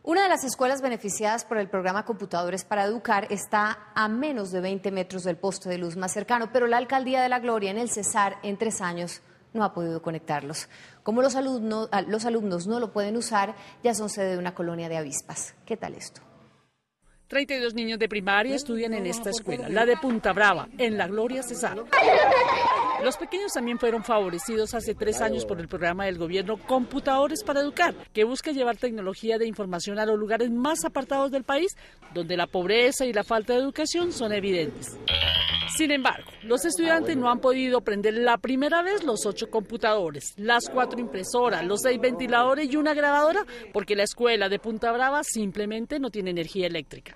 Una de las escuelas beneficiadas por el programa Computadores para Educar está a menos de 20 metros del poste de luz más cercano, pero la Alcaldía de La Gloria en el Cesar en 3 años no ha podido conectarlos. Como los alumnos no lo pueden usar, ya son sede de una colonia de avispas. ¿Qué tal esto? 32 niños de primaria estudian en esta escuela, la de Punta Brava, en La Gloria, Cesar. Los pequeños también fueron favorecidos hace 3 años por el programa del gobierno Computadores para Educar, que busca llevar tecnología de información a los lugares más apartados del país, donde la pobreza y la falta de educación son evidentes. Sin embargo, los estudiantes no han podido prender la primera vez los 8 computadores, las 4 impresoras, los 6 ventiladores y una grabadora, porque la escuela de Punta Brava simplemente no tiene energía eléctrica.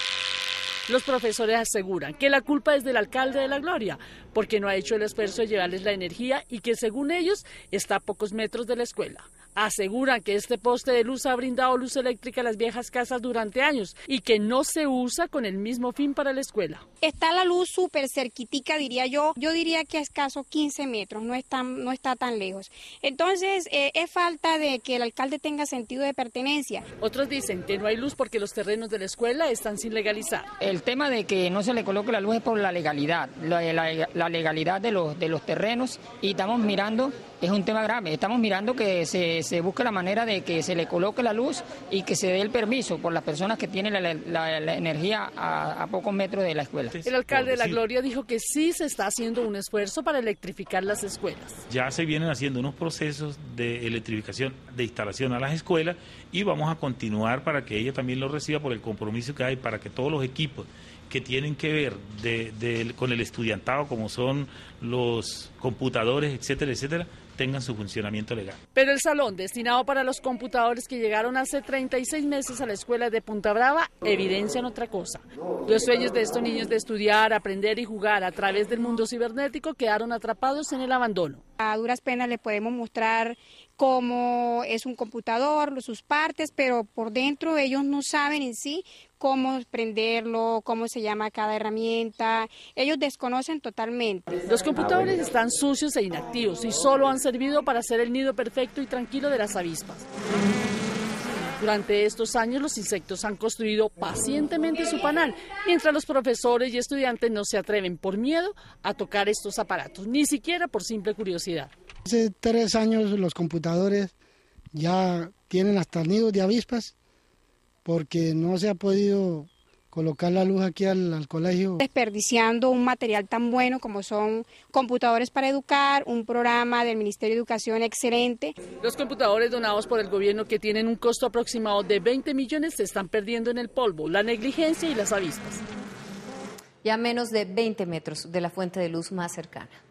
Los profesores aseguran que la culpa es del alcalde de La Gloria, porque no ha hecho el esfuerzo de llevarles la energía y que según ellos está a pocos metros de la escuela. Aseguran que este poste de luz ha brindado luz eléctrica a las viejas casas durante años y que no se usa con el mismo fin para la escuela. Está la luz súper cerquitica, diría yo. Yo diría que a escasos 15 metros, no está tan lejos. Entonces, es falta de que el alcalde tenga sentido de pertenencia. Otros dicen que no hay luz porque los terrenos de la escuela están sin legalizar. El tema de que no se le coloque la luz es por la legalidad, la legalidad de los terrenos, y estamos mirando, es un tema grave, estamos mirando que se busque la manera de que se le coloque la luz y que se dé el permiso por las personas que tienen la energía a pocos metros de la escuela. El alcalde de La Gloria dijo que sí se está haciendo un esfuerzo para electrificar las escuelas. Ya se vienen haciendo unos procesos de electrificación, de instalación a las escuelas, y vamos a continuar para que ella también lo reciba por el compromiso que hay para que todos los equipos que tienen que ver con el estudiantado, como son los computadores, etcétera, etcétera, tengan su funcionamiento legal. Pero el salón destinado para los computadores que llegaron hace 36 meses a la escuela de Punta Brava evidencian otra cosa. Los sueños de estos niños de estudiar, aprender y jugar a través del mundo cibernético quedaron atrapados en el abandono. A duras penas les podemos mostrar cómo es un computador, sus partes, pero por dentro ellos no saben en sí cómo prenderlo, cómo se llama cada herramienta. Ellos desconocen totalmente. Los computadores están sucios e inactivos y solo han servido para hacer el nido perfecto y tranquilo de las avispas. Durante estos años los insectos han construido pacientemente su panal, mientras los profesores y estudiantes no se atreven por miedo a tocar estos aparatos, ni siquiera por simple curiosidad. Hace 3 años los computadores ya tienen hasta nidos de avispas porque no se ha podido colocar la luz aquí al colegio. Desperdiciando un material tan bueno como son Computadores para Educar, un programa del Ministerio de Educación excelente. Los computadores donados por el gobierno, que tienen un costo aproximado de 20 millones, se están perdiendo en el polvo, la negligencia y las avispas. Ya a menos de 20 metros de la fuente de luz más cercana.